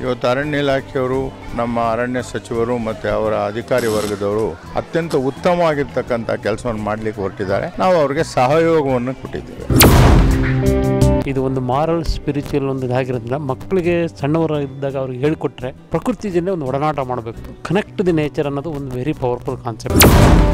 ಇವತ್ತು ಅರಣ್ಯ ಇಲಾಖೆಯವರು, ನಮ್ಮ ಅರಣ್ಯ ಸಚಿವರು ಮತ್ತು ಅವರ ಅಧಿಕಾರಿ ವರ್ಗದವರು ಅತ್ಯಂತ ಉತ್ತಮವಾಗಿರ್ತಕ್ಕಂಥ ಕೆಲಸವನ್ನು ಮಾಡಲಿಕ್ಕೆ ಹೊರಟಿದ್ದಾರೆ. ನಾವು ಅವರಿಗೆ ಸಹಯೋಗವನ್ನು ಕೊಟ್ಟಿದ್ದೇವೆ. ಇದು ಒಂದು ಮಾರಲ್ ಸ್ಪಿರಿಚುವಲ್ ಒಂದು ಇದಾಗಿರೋದ್ರಿಂದ ಮಕ್ಕಳಿಗೆ ಸಣ್ಣವರ ಇದ್ದಾಗ ಅವ್ರಿಗೆ ಹೇಳಿಕೊಟ್ರೆ ಪ್ರಕೃತಿ ಜೊತೆ ಒಂದು ಒಡನಾಟ ಮಾಡಬೇಕು. ಕನೆಕ್ಟ್ ದಿ ನೇಚರ್ ಅನ್ನೋದು ಒಂದು ವೆರಿ ಪವರ್ಫುಲ್ ಕಾನ್ಸೆಪ್ಟ್.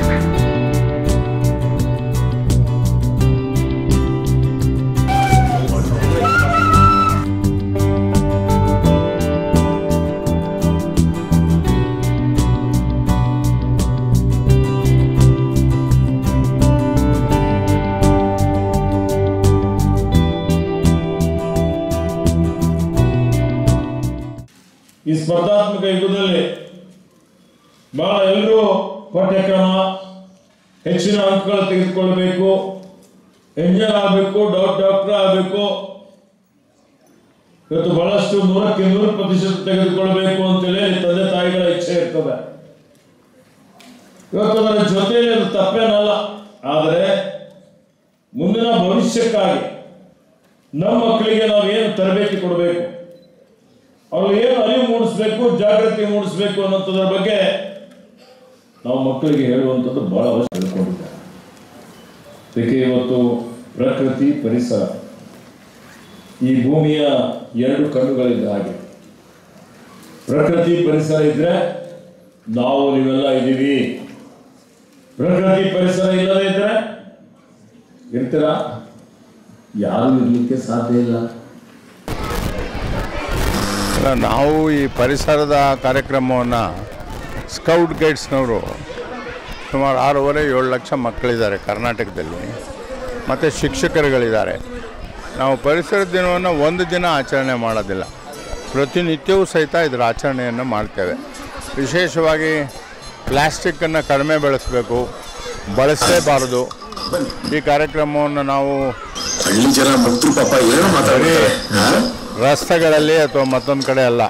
ಈ ಸ್ಪರ್ಧಾತ್ಮಕ ಯುಗದಲ್ಲಿ ಬಹಳ ಎಲ್ಲರೂ ಪಠ್ಯಕ್ರಮ ಹೆಚ್ಚಿನ ಅಂಕಗಳು ತೆಗೆದುಕೊಳ್ಬೇಕು, ಎಂಜಿನಿಯರ್ ಆಗಬೇಕು, ಡಾಕ್ಟರ್ ಆಗಬೇಕು, ಇವತ್ತು ಬಹಳಷ್ಟು 100% ತೆಗೆದುಕೊಳ್ಬೇಕು ಅಂತೇಳಿ ತಂದೆ ತಾಯಿಗಳ ಇಚ್ಛೆ ಇರ್ತದೆ. ಇವತ್ತು ಅದರ ಜೊತೆಯಲ್ಲಿ ಅದು ತಪ್ಪೇನಲ್ಲ. ಆದರೆ ಮುಂದಿನ ಭವಿಷ್ಯಕ್ಕಾಗಿ ನಮ್ಮ ಮಕ್ಕಳಿಗೆ ನಾವು ಏನು ತರಬೇತಿ ಕೊಡಬೇಕು, ಅವ್ರಿಗೆ ಏನು ಅರಿವು ಮೂಡಿಸ್ಬೇಕು, ಜಾಗೃತಿ ಮೂಡಿಸ್ಬೇಕು ಅನ್ನೋದ್ರ ಬಗ್ಗೆ ನಾವು ಮಕ್ಕಳಿಗೆ ಹೇಳುವಂಥದ್ದು ಬಹಳ ಅವಶ್ಯ ತಿಳ್ಕೊಂಡಿದ್ದಾರೆ. ಅದಕ್ಕೆ ಇವತ್ತು ಪ್ರಕೃತಿ ಪರಿಸರ ಈ ಭೂಮಿಯ 2 ಕಣ್ಣುಗಳಿದ್ದ ಹಾಗೆ. ಪ್ರಕೃತಿ ಪರಿಸರ ಇದ್ರೆ ನಾವು ನೀವೆಲ್ಲ ಇದ್ದೀವಿ. ಪ್ರಕೃತಿ ಪರಿಸರ ಇಲ್ಲದೇ ಇದ್ರೆ ಇರ್ತೀರಾ? ಯಾರು ಇರ್ಲಿಕ್ಕೆ ಸಾಧ್ಯ ಇಲ್ಲ. ನಾವು ಈ ಪರಿಸರದ ಕಾರ್ಯಕ್ರಮವನ್ನು ಸ್ಕೌಟ್ ಗೈಡ್ಸ್ನವರು ಸುಮಾರು 6.5-7 ಲಕ್ಷ ಮಕ್ಕಳಿದ್ದಾರೆ ಕರ್ನಾಟಕದಲ್ಲಿ, ಮತ್ತು ಶಿಕ್ಷಕರುಗಳಿದ್ದಾರೆ. ನಾವು ಪರಿಸರ ದಿನವನ್ನು ಒಂದು ದಿನ ಆಚರಣೆ ಮಾಡೋದಿಲ್ಲ, ಪ್ರತಿನಿತ್ಯವೂ ಸಹಿತ ಇದರ ಆಚರಣೆಯನ್ನು ಮಾಡ್ತೇವೆ. ವಿಶೇಷವಾಗಿ ಪ್ಲಾಸ್ಟಿಕ್ಕನ್ನು ಕಡಿಮೆ ಬಳಸಲೇಬಾರದು. ಈ ಕಾರ್ಯಕ್ರಮವನ್ನು ನಾವು ರಸ್ತೆಗಳಲ್ಲಿ ಅಥವಾ ಮತ್ತೊಂದು ಕಡೆ ಅಲ್ಲ,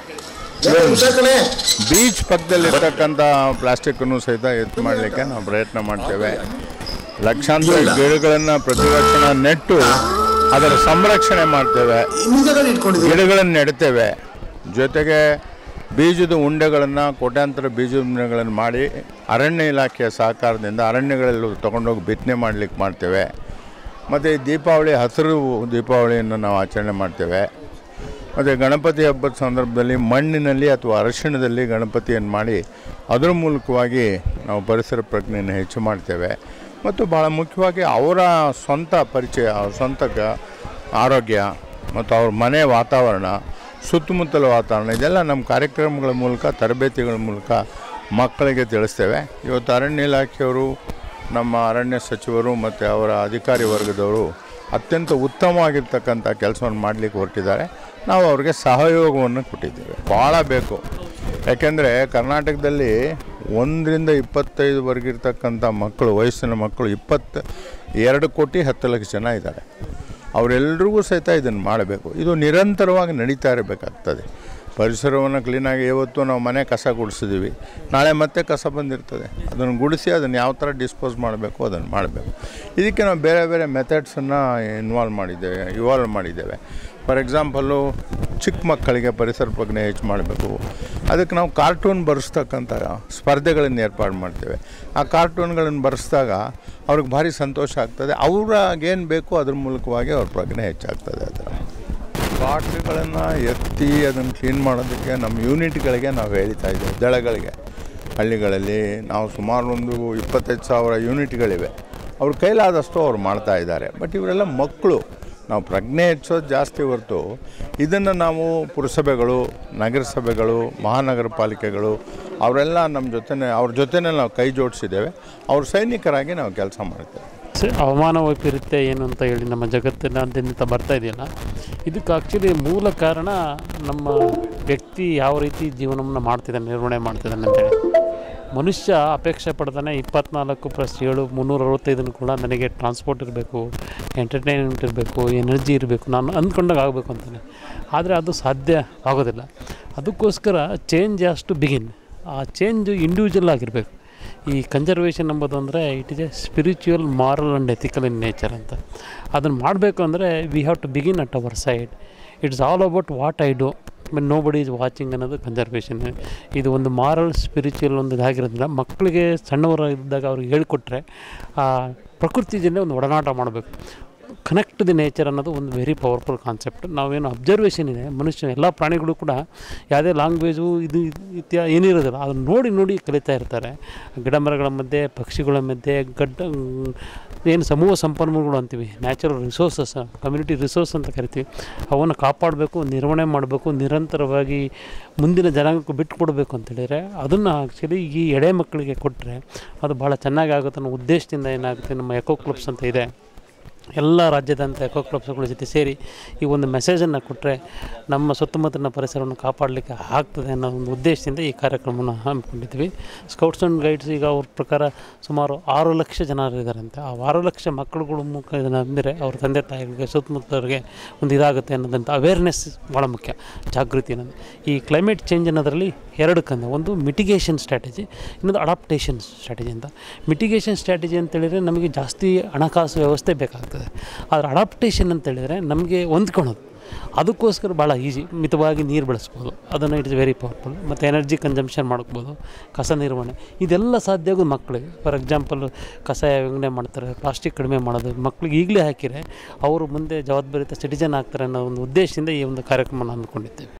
ಬೀಚ್ ಪಕ್ಕದಲ್ಲಿರ್ತಕ್ಕಂಥ ಪ್ಲಾಸ್ಟಿಕ್ಕನ್ನು ಸಹಿತ ಎತ್ತು ಮಾಡಲಿಕ್ಕೆ ನಾವು ಪ್ರಯತ್ನ ಮಾಡ್ತೇವೆ. ಲಕ್ಷಾಂತರ ಗಿಡಗಳನ್ನು ಪ್ರತಿ ವರ್ಷ ನೆಟ್ಟು ಅದರ ಸಂರಕ್ಷಣೆ ಮಾಡ್ತೇವೆ, ಗಿಡಗಳನ್ನು ನೆಡ್ತೇವೆ. ಜೊತೆಗೆ ಬೀಜದ ಉಂಡೆಗಳನ್ನು, ಕೋಟ್ಯಾಂತರ ಬೀಜದ ಉಂಡೆಗಳನ್ನು ಮಾಡಿ ಅರಣ್ಯ ಇಲಾಖೆಯ ಸಹಕಾರದಿಂದ ಅರಣ್ಯಗಳಲ್ಲಿ ತೊಗೊಂಡೋಗಿ ಬಿತ್ತನೆ ಮಾಡಲಿಕ್ಕೆ ಮಾಡ್ತೇವೆ. ಮತ್ತು ದೀಪಾವಳಿ, ಹಸಿರು ದೀಪಾವಳಿಯನ್ನು ನಾವು ಆಚರಣೆ ಮಾಡ್ತೇವೆ. ಮತ್ತು ಗಣಪತಿ ಹಬ್ಬದ ಸಂದರ್ಭದಲ್ಲಿ ಮಣ್ಣಿನಲ್ಲಿ ಅಥವಾ ಅರಿಶಿಣದಲ್ಲಿ ಗಣಪತಿಯನ್ನು ಮಾಡಿ ಅದರ ಮೂಲಕವಾಗಿ ನಾವು ಪರಿಸರ ಪ್ರಜ್ಞೆಯನ್ನು ಹೆಚ್ಚು ಮಾಡ್ತೇವೆ. ಮತ್ತು ಭಾಳ ಮುಖ್ಯವಾಗಿ ಅವರ ಸ್ವಂತ ಪರಿಚಯ, ಅವ್ರ ಸ್ವಂತ ಆರೋಗ್ಯ ಮತ್ತು ಅವ್ರ ಮನೆ ವಾತಾವರಣ, ಸುತ್ತಮುತ್ತಲ ವಾತಾವರಣ, ಇದೆಲ್ಲ ನಮ್ಮ ಕಾರ್ಯಕ್ರಮಗಳ ಮೂಲಕ, ತರಬೇತಿಗಳ ಮೂಲಕ ಮಕ್ಕಳಿಗೆ ತಿಳಿಸ್ತೇವೆ. ಇವತ್ತು ಅರಣ್ಯ ಇಲಾಖೆಯವರು, ನಮ್ಮ ಅರಣ್ಯ ಸಚಿವರು ಮತ್ತು ಅವರ ಅಧಿಕಾರಿ ವರ್ಗದವರು ಅತ್ಯಂತ ಉತ್ತಮವಾಗಿರ್ತಕ್ಕಂಥ ಕೆಲಸವನ್ನು ಮಾಡಲಿಕ್ಕೆ ಹೊರಟಿದ್ದಾರೆ. ನಾವು ಅವ್ರಿಗೆ ಸಹಯೋಗವನ್ನು ಕೊಟ್ಟಿದ್ದೇವೆ. ಭಾಳ ಬೇಕು. ಯಾಕೆಂದರೆ ಕರ್ನಾಟಕದಲ್ಲಿ 1ರಿಂದ 25 ಇರ್ತಕ್ಕಂಥ ಮಕ್ಕಳು, ವಯಸ್ಸಿನ ಮಕ್ಕಳು 22 ಕೋಟಿ 10 ಲಕ್ಷ ಜನ ಇದ್ದಾರೆ. ಅವರೆಲ್ಲರಿಗೂ ಸಹಿತ ಇದನ್ನು ಮಾಡಬೇಕು. ಇದು ನಿರಂತರವಾಗಿ ನಡೀತಾ ಇರಬೇಕಾಗ್ತದೆ. ಪರಿಸರವನ್ನು ಕ್ಲೀನಾಗಿ, ಇವತ್ತು ನಾವು ಮನೆ ಕಸ ಗುಡಿಸಿದ್ದೀವಿ, ನಾಳೆ ಮತ್ತೆ ಕಸ ಬಂದಿರ್ತದೆ. ಅದನ್ನು ಗುಡಿಸಿ ಅದನ್ನು ಯಾವ ಥರ ಡಿಸ್ಪೋಸ್ ಮಾಡಬೇಕು ಅದನ್ನು ಮಾಡಬೇಕು. ಇದಕ್ಕೆ ನಾವು ಬೇರೆ ಬೇರೆ ಮೆಥಡ್ಸನ್ನು ಇವಾಲ್ವ್ ಮಾಡಿದ್ದೇವೆ. ಫಾರ್ ಎಕ್ಸಾಂಪಲ್ಲು, ಚಿಕ್ಕ ಮಕ್ಕಳಿಗೆ ಪರಿಸರ ಪ್ರಜ್ಞೆ ಹೆಚ್ಚು ಮಾಡಬೇಕು. ಅದಕ್ಕೆ ನಾವು ಕಾರ್ಟೂನ್ ಬರೆಸ್ತಕ್ಕಂಥ ಸ್ಪರ್ಧೆಗಳನ್ನು ಏರ್ಪಾಡು ಮಾಡ್ತೇವೆ. ಆ ಕಾರ್ಟೂನ್ಗಳನ್ನು ಬರೆಸಿದಾಗ ಅವ್ರಿಗೆ ಭಾರಿ ಸಂತೋಷ ಆಗ್ತದೆ. ಅವ್ರಿಗೇನು ಬೇಕು ಅದ್ರ ಮೂಲಕವಾಗಿ ಅವ್ರ ಪ್ರಜ್ಞೆ ಹೆಚ್ಚಾಗ್ತದೆ. ಅದರ ಬಾಟ್ಲಿಗಳನ್ನು ಎತ್ತಿ ಅದನ್ನು ಕ್ಲೀನ್ ಮಾಡೋದಕ್ಕೆ ನಮ್ಮ ಯೂನಿಟ್ಗಳಿಗೆ ನಾವು ಹೇಳ್ತಾ ಇದ್ದೇವೆ. ದಳಗಳಿಗೆ, ಹಳ್ಳಿಗಳಲ್ಲಿ ನಾವು ಸುಮಾರು ಒಂದು 25,000 ಯೂನಿಟ್ಗಳಿವೆ. ಅವ್ರ ಕೈಲಾದಷ್ಟು ಅವ್ರು ಮಾಡ್ತಾಯಿದ್ದಾರೆ. ಬಟ್ ಇವರೆಲ್ಲ ಮಕ್ಕಳು. ನಾವು ಪ್ರಜ್ಞೆ ಹೆಚ್ಚೋದು ಜಾಸ್ತಿ ಹೊರತು ಇದನ್ನು ನಾವು ಪುರಸಭೆಗಳು, ನಗರಸಭೆಗಳು, ಮಹಾನಗರ ಪಾಲಿಕೆಗಳು ಅವರೆಲ್ಲ ಅವ್ರ ಜೊತೆನೇ ನಾವು ಕೈ ಜೋಡಿಸಿದ್ದೇವೆ. ಅವ್ರ ಸೈನಿಕರಾಗಿ ನಾವು ಕೆಲಸ ಮಾಡ್ತೇವೆ. ಹವಾಮಾನ ವೈಪರೀತ್ಯ ಏನು ಅಂತ ಹೇಳಿ ನಮ್ಮ ಜಗತ್ತಿನಾದ್ಯಂತ ಬರ್ತಾ ಇದೆಯಲ್ಲ, ಇದಕ್ಕೆ ಆ್ಯಕ್ಚುಲಿ ಮೂಲ ಕಾರಣ ನಮ್ಮ ವ್ಯಕ್ತಿ ಯಾವ ರೀತಿ ಜೀವನವನ್ನು ಮಾಡ್ತಿದ್ದಾನೆ, ನಿರ್ವಹಣೆ ಮಾಡ್ತಿದ್ದಾನೆ ಅಂತೇಳಿ. ಮನುಷ್ಯ ಅಪೇಕ್ಷೆ ಪಡ್ತಾನೆ 24+7 365 ಕೂಡ ನನಗೆ ಟ್ರಾನ್ಸ್ಪೋರ್ಟ್ ಇರಬೇಕು, ಎಂಟರ್ಟೈನ್ಮೆಂಟ್ ಇರಬೇಕು, ಎನರ್ಜಿ ಇರಬೇಕು, ನಾನು ಅಂದ್ಕೊಂಡಾಗ ಆಗಬೇಕು ಅಂತಾನೆ. ಆದರೆ ಅದು ಸಾಧ್ಯ ಆಗೋದಿಲ್ಲ. ಅದಕ್ಕೋಸ್ಕರ ಚೇಂಜ್ ಹ್ಯಾಸ್ ಟು ಬಿಗಿನ್. ಆ ಚೇಂಜು ಇಂಡಿವಿಜುವಲ್ ಆಗಿರಬೇಕು. ಈ ಕನ್ಸರ್ವೇಷನ್ ಎಂಬುದು ಅಂದರೆ it is a spiritual, moral and ethical in nature ಅಂತ. ಅದನ್ನು ಮಾಡಬೇಕು ಅಂದರೆ we have to begin at our side. It's all about what I do ಆಮೇಲೆ ನೋ ಬಡಿ ಈಸ್ ವಾಚಿಂಗ್ ಅನ್ನೋದು ಕನ್ಸರ್ವೇಷನ್. ಇದು ಒಂದು ಮಾರಲ್ ಸ್ಪಿರಿಚುವಲ್ ಒಂದು ಇದಾಗಿರೋದ್ರಿಂದ ಮಕ್ಕಳಿಗೆ ಸಣ್ಣವರು ಇದ್ದಾಗ ಅವ್ರಿಗೆ ಹೇಳಿಕೊಟ್ರೆ ಪ್ರಕೃತಿ ಜೊತೆ ಒಂದು ಒಡನಾಟ ಮಾಡಬೇಕು. ಕನೆಕ್ಟ್ ದಿ ನೇಚರ್ ಅನ್ನೋದು ಒಂದು ವೆರಿ ಪವರ್ಫುಲ್ ಕಾನ್ಸೆಪ್ಟ್. ನಾವೇನು ಅಬ್ಸರ್ವೇಷನ್ ಇದೆ, ಮನುಷ್ಯ ಎಲ್ಲ ಪ್ರಾಣಿಗಳು ಕೂಡ ಯಾವುದೇ ಲ್ಯಾಂಗ್ವೇಜು ಇದು ಏನಿರೋದಿಲ್ಲ, ಅದನ್ನು ನೋಡಿ ಕಲಿತಾ ಇರ್ತಾರೆ. ಗಿಡ ಮರಗಳ ಮಧ್ಯೆ, ಪಕ್ಷಿಗಳ ಮಧ್ಯೆ, ಏನು ಸಮೂಹ ಸಂಪನ್ಮೂಲಗಳು ಅಂತೀವಿ, ನ್ಯಾಚುರಲ್ ರಿಸೋರ್ಸಸ್, ಕಮ್ಯುನಿಟಿ ರಿಸೋರ್ಸ್ ಅಂತ ಕರಿತೀವಿ, ಅವನ್ನು ಕಾಪಾಡಬೇಕು, ನಿರ್ವಹಣೆ ಮಾಡಬೇಕು, ನಿರಂತರವಾಗಿ ಮುಂದಿನ ಜನಾಂಗಕ್ಕೂ ಬಿಟ್ಟು ಕೊಡಬೇಕು ಅಂತೇಳಿದರೆ ಅದನ್ನು ಆ್ಯಕ್ಚುಲಿ ಈ ಎಳೆ ಮಕ್ಕಳಿಗೆ ಕೊಟ್ಟರೆ ಅದು ಭಾಳ ಚೆನ್ನಾಗಿ ಆಗುತ್ತೆ ಅನ್ನೋ ಉದ್ದೇಶದಿಂದ ಏನಾಗುತ್ತೆ, ನಮ್ಮ ಎಕೋ ಕ್ಲಬ್ಸ್ ಅಂತ ಇದೆ, ಎಲ್ಲ ರಾಜ್ಯದಂಥ ಎಕೋ ಕ್ಲಬ್ಸ್ಗಳ ಜೊತೆ ಸೇರಿ ಈ ಒಂದು ಮೆಸೇಜನ್ನು ಕೊಟ್ಟರೆ ನಮ್ಮ ಸುತ್ತಮುತ್ತಲಿನ ಪರಿಸರವನ್ನು ಕಾಪಾಡಲಿಕ್ಕೆ ಆಗ್ತದೆ ಅನ್ನೋ ಒಂದು ಉದ್ದೇಶದಿಂದ ಈ ಕಾರ್ಯಕ್ರಮವನ್ನು ಹಮ್ಮಿಕೊಂಡಿದ್ವಿ. ಸ್ಕೌಟ್ಸ್ ಆ್ಯಂಡ್ ಗೈಡ್ಸ್ ಈಗ ಅವ್ರ ಪ್ರಕಾರ ಸುಮಾರು 6 ಲಕ್ಷ ಜನರಿದ್ದಾರಂತೆ. ಆ 6 ಲಕ್ಷ ಮಕ್ಕಳುಗಳು ಇದನ್ನು ಅಂದರೆ ಅವ್ರ ತಂದೆ ತಾಯಿಗಳಿಗೆ, ಸುತ್ತಮುತ್ತಲರಿಗೆ ಒಂದು ಇದಾಗುತ್ತೆ ಅನ್ನೋದಂಥ ಅವೇರ್ನೆಸ್ ಭಾಳ ಮುಖ್ಯ, ಜಾಗೃತಿ ಅನ್ನೋದು. ಈ ಕ್ಲೈಮೇಟ್ ಚೇಂಜ್ ಅನ್ನೋದರಲ್ಲಿ 2 ಕಂದ, ಒಂದು ಮಿಟಿಗೇಷನ್ ಸ್ಟ್ರಾಟಜಿ, ಇನ್ನೊಂದು ಅಡಾಪ್ಟೇಷನ್ ಸ್ಟ್ರಾಟಜಿ ಅಂತ. ಮಿಟಿಗೇಷನ್ ಸ್ಟ್ರಾಟಜಿ ಅಂತೇಳಿದರೆ ನಮಗೆ ಜಾಸ್ತಿ ಹಣಕಾಸು ವ್ಯವಸ್ಥೆ ಬೇಕಾಗ್ತದೆ. ಆದರೆ ಅಡಾಪ್ಟೇಷನ್ ಅಂತೇಳಿದರೆ ನಮಗೆ ಹೊಂದ್ಕೊಳೋದು, ಅದಕ್ಕೋಸ್ಕರ ಭಾಳ ಈಸಿ, ಮಿತವಾಗಿ ನೀರು ಬಳಸ್ಬೋದು, ಅದನ್ನು ಇಟ್ಸ್ ವೆರಿ ಪವರ್ಫುಲ್. ಮತ್ತು ಎನರ್ಜಿ ಕನ್ಸಂಪ್ಷನ್ ಮಾಡ್ಬೋದು, ಕಸ ನಿರ್ವಹಣೆ, ಇದೆಲ್ಲ ಸಾಧ್ಯ ಆಗೋದು ಮಕ್ಕಳಿಗೆ. ಫಾರ್ ಎಕ್ಸಾಂಪಲ್ ಕಸ ವಿಂಗಡಣೆ ಮಾಡ್ತಾರೆ, ಪ್ಲಾಸ್ಟಿಕ್ ಕಡಿಮೆ ಮಾಡೋದು, ಮಕ್ಕಳಿಗೆ ಈಗಲೇ ಹಾಕಿದರೆ ಅವರು ಮುಂದೆ ಜವಾಬ್ದಾರಿಯುತ ಸಿಟಿಜನ್ ಆಗ್ತಾರೆ ಅನ್ನೋ ಒಂದು ಉದ್ದೇಶದಿಂದ ಈ ಒಂದು ಕಾರ್ಯಕ್ರಮವನ್ನು ಹಮ್ಮಿಕೊಂಡಿದ್ದೇವೆ.